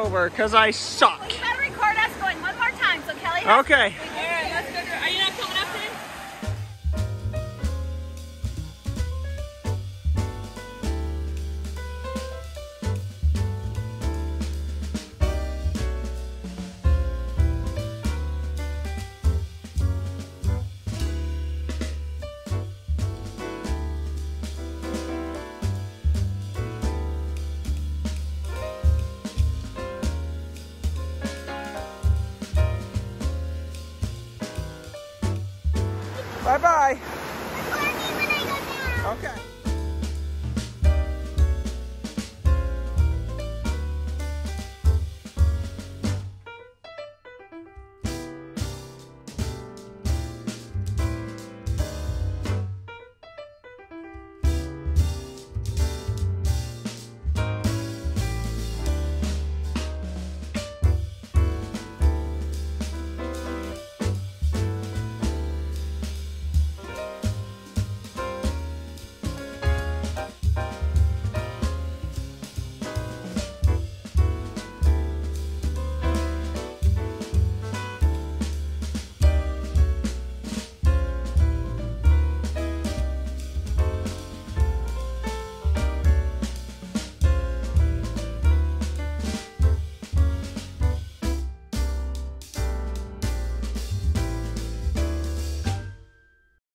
over because I suck. Well, you better record us going one more time so Kelly has Okay. All right, let's go. Are you not coming up then? Bye-bye. When I go down. Okay.